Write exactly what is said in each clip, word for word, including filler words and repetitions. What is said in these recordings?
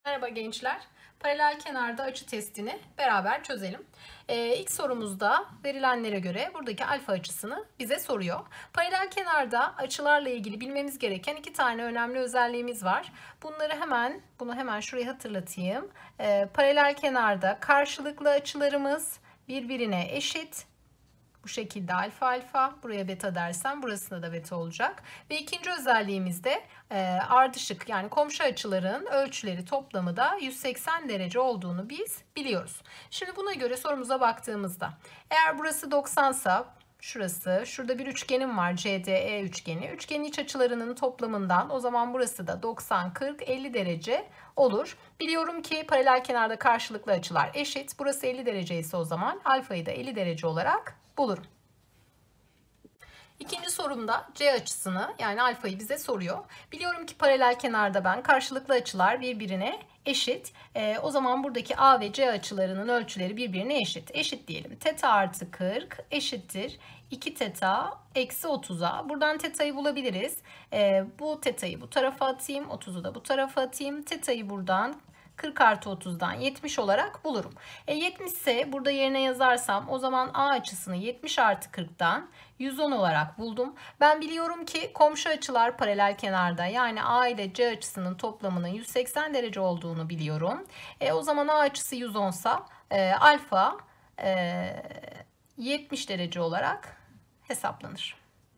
Merhaba gençler. Paralel kenarda açı testini beraber çözelim. Ee, ilk sorumuzda verilenlere göre buradaki alfa açısını bize soruyor. Paralel kenarda açılarla ilgili bilmemiz gereken iki tane önemli özelliğimiz var. Bunları hemen, bunu hemen şuraya hatırlatayım. Ee, paralel kenarda karşılıklı açılarımız birbirine eşit. Bu şekilde alfa alfa, buraya beta dersem burasında da beta olacak. Ve ikinci özelliğimiz de e, ardışık, yani komşu açıların ölçüleri toplamı da yüz seksen derece olduğunu biz biliyoruz. Şimdi buna göre sorumuza baktığımızda eğer burası doksan sa şurası, şurada bir üçgenim var, C D E üçgeni. Üçgenin iç açılarının toplamından o zaman burası da doksan, kırk, elli derece olur. Biliyorum ki paralel kenarda karşılıklı açılar eşit. Burası elli derece ise o zaman alfayı da elli derece olarak bulurum. İkinci sorumda C açısını, yani alfayı bize soruyor. Biliyorum ki paralel kenarda ben karşılıklı açılar birbirine eşit. E, o zaman buradaki A ve C açılarının ölçüleri birbirine eşit. Eşit diyelim. Teta artı kırk eşittir iki teta eksi otuza. Buradan teta'yı bulabiliriz. E, bu teta'yı bu tarafa atayım. otuzu da bu tarafa atayım. Teta'yı buradan kırk artı otuzdan yetmiş olarak bulurum. E yetmiş ise burada yerine yazarsam o zaman A açısını yetmiş artı kırktan yüz on olarak buldum. Ben biliyorum ki komşu açılar paralel kenarda, yani A ile C açısının toplamının yüz seksen derece olduğunu biliyorum. E o zaman A açısı yüz on ise e, alfa e, yetmiş derece olarak hesaplanır.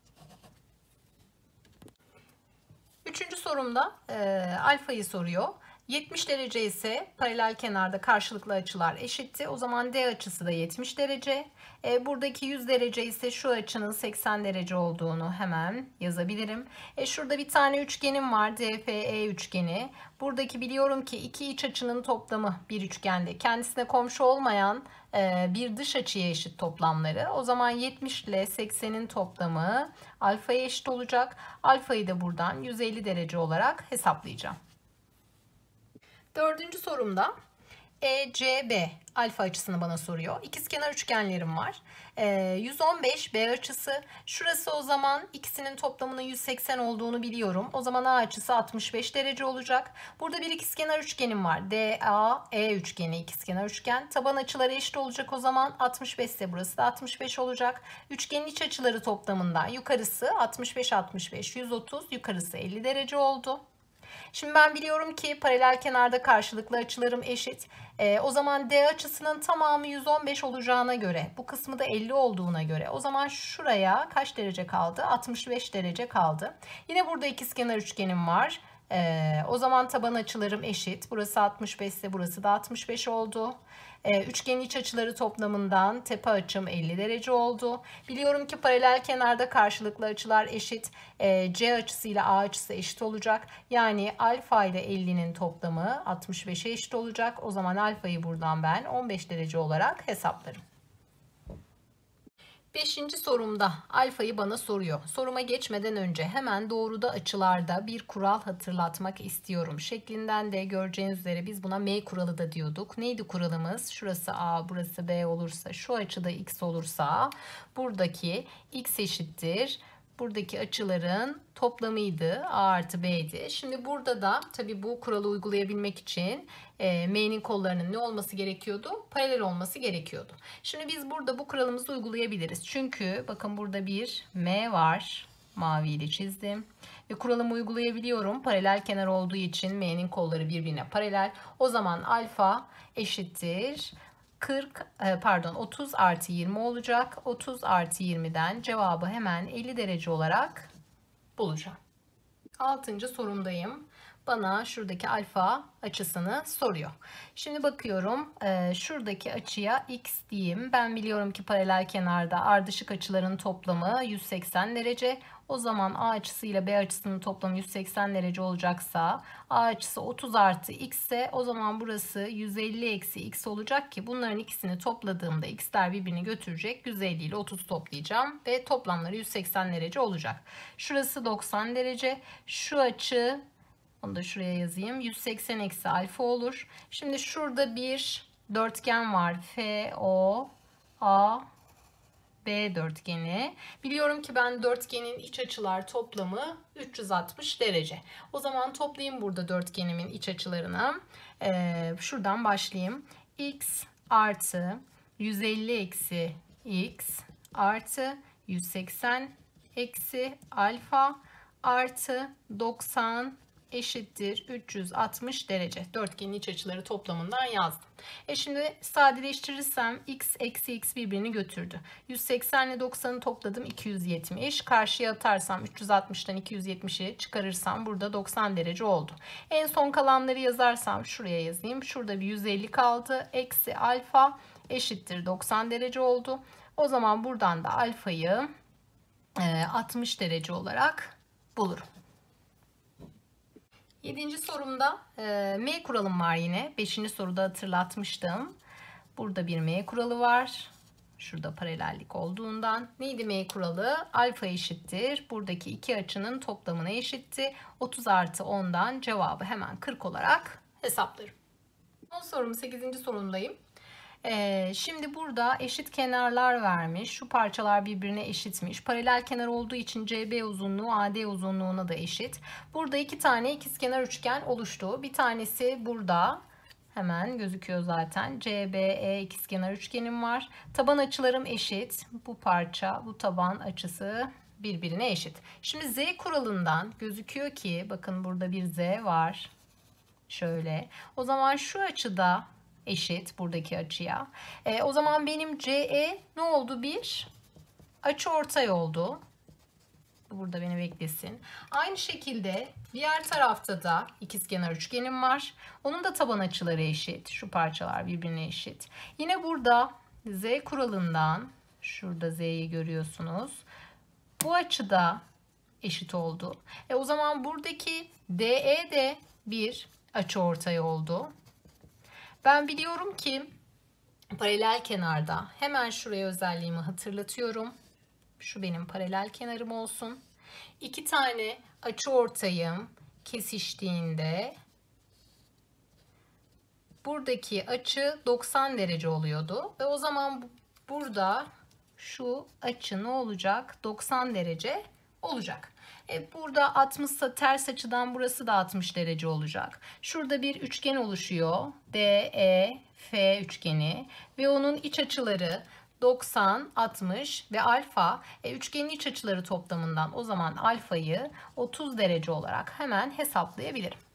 Üçüncü sorumda e, alfayı soruyor. yetmiş derece ise paralel kenarda karşılıklı açılar eşitti. O zaman D açısı da yetmiş derece. E, buradaki yüz derece ise şu açının seksen derece olduğunu hemen yazabilirim. E, şurada bir tane üçgenim var, D F E üçgeni. Buradaki biliyorum ki iki iç açının toplamı bir üçgende kendisine komşu olmayan e, bir dış açıya eşit toplamları. O zaman yetmiş ile seksenin toplamı alfaya eşit olacak. Alfayı da buradan yüz elli derece olarak hesaplayacağım. Dördüncü sorumda E C B alfa açısını bana soruyor. İkizkenar üçgenlerim var. E, yüz on beş B açısı. Şurası o zaman ikisinin toplamının yüz seksen olduğunu biliyorum. O zaman A açısı altmış beş derece olacak. Burada bir ikizkenar üçgenim var. D A E üçgeni ikizkenar üçgen. Taban açıları eşit olacak o zaman. altmış beş ise burası da altmış beş olacak. Üçgenin iç açıları toplamından yukarısı altmış beş altmış beş yüz otuz, yukarısı elli derece oldu. Şimdi ben biliyorum ki paralel kenarda karşılıklı açılarım eşit. E, o zaman D açısının tamamı yüz on beş olacağına göre, bu kısmı da elli olduğuna göre o zaman şuraya kaç derece kaldı? altmış beş derece kaldı. Yine burada ikizkenar üçgenim var. E, o zaman taban açılarım eşit. Burası altmış beş ise burası da altmış beş oldu. E, üçgenin iç açıları toplamından tepe açım elli derece oldu. Biliyorum ki paralel kenarda karşılıklı açılar eşit. E, C açısı ile A açısı eşit olacak. Yani alfa ile ellinin toplamı altmış beşe eşit olacak. O zaman alfayı buradan ben on beş derece olarak hesaplarım. Beşinci sorumda alfayı bana soruyor. Soruma geçmeden önce hemen doğruda açılarda bir kural hatırlatmak istiyorum. Şeklinden de göreceğiniz üzere biz buna M kuralı da diyorduk. Neydi kuralımız? Şurası A, burası B olursa, şu açıda X olursa buradaki X eşittir buradaki açıların toplamıydı. A artı B'ydi. Şimdi burada da tabii bu kuralı uygulayabilmek için e, M'nin kollarının ne olması gerekiyordu? Paralel olması gerekiyordu. Şimdi biz burada bu kuralımızı uygulayabiliriz. Çünkü bakın burada bir M var. Maviyle çizdim. Ve kuralımı uygulayabiliyorum. Paralel kenar olduğu için M'nin kolları birbirine paralel. O zaman alfa eşittir kırk pardon otuz artı yirmi olacak. otuz artı yirmiden cevabı hemen elli derece olarak bulacağım. altıncı sorumdayım. Bana şuradaki alfa açısını soruyor. Şimdi bakıyorum, şuradaki açıya x diyeyim. Ben biliyorum ki paralel kenarda ardışık açıların toplamı yüz seksen derece. O zaman A açısı ile B açısının toplamı yüz seksen derece olacaksa A açısı otuz artı x ise o zaman burası yüz elli eksi x olacak ki bunların ikisini topladığımda x'ler birbirini götürecek. yüz elli ile otuz toplayacağım ve toplamları yüz seksen derece olacak. Şurası doksan derece. Şu açı, onu da şuraya yazayım, yüz seksen eksi alfa olur. Şimdi şurada bir dörtgen var. F O A B dörtgeni. Biliyorum ki ben dörtgenin iç açılar toplamı üç yüz altmış derece. O zaman toplayayım burada dörtgenimin iç açılarını. Ee, şuradan başlayayım. X artı yüz elli eksi x artı yüz seksen eksi alfa artı doksan eşittir üç yüz altmış derece. Dörtgenin iç açıları toplamından yazdım. E şimdi sadeleştirirsem x eksi x birbirini götürdü. yüz seksen ile doksanı topladım, iki yüz yetmiş. Karşıya atarsam üç yüz altmıştan iki yüz yetmişi çıkarırsam burada doksan derece oldu. En son kalanları yazarsam şuraya yazayım. Şurada bir yüz elli kaldı. Eksi alfa eşittir doksan derece oldu. O zaman buradan da alfayı altmış derece olarak bulurum. Yedinci sorumda e, M kuralım var yine. Beşinci soruda hatırlatmıştım. Burada bir M kuralı var. Şurada paralellik olduğundan. Neydi M kuralı? Alfa eşittir. Buradaki iki açının toplamına eşitti. otuz artı ondan cevabı hemen kırk olarak hesaplarım. Son sorum sekizinci sorumdayım. Ee, şimdi burada eşit kenarlar vermiş. Şu parçalar birbirine eşitmiş. Paralel kenar olduğu için C B uzunluğu A D uzunluğuna da eşit. Burada iki tane ikizkenar üçgen oluştu. Bir tanesi burada. Hemen gözüküyor zaten. C B E ikizkenar üçgenim var. Taban açılarım eşit. Bu parça, bu taban açısı birbirine eşit. Şimdi Z kuralından gözüküyor ki bakın burada bir Z var. Şöyle. O zaman şu açıda eşit buradaki açıya. E, o zaman benim C E ne oldu? Bir açıortay oldu. Burada beni beklesin. Aynı şekilde diğer tarafta da ikizkenar üçgenim var. Onun da taban açıları eşit. Şu parçalar birbirine eşit. Yine burada Z kuralından şurada Z'yi görüyorsunuz. Bu açıda eşit oldu. E, o zaman buradaki D E de bir açıortay oldu. Ben biliyorum ki paralel kenarda hemen şuraya özelliğimi hatırlatıyorum. Şu benim paralel kenarım olsun. İki tane açıortayım kesiştiğinde buradaki açı doksan derece oluyordu. Ve o zaman burada şu açı ne olacak? doksan derece olacak. E burada altmış ise ters açıdan burası da altmış derece olacak. Şurada bir üçgen oluşuyor. D E F üçgeni ve onun iç açıları doksan, altmış ve alfa. E, üçgenin iç açıları toplamından o zaman alfayı otuz derece olarak hemen hesaplayabilirim.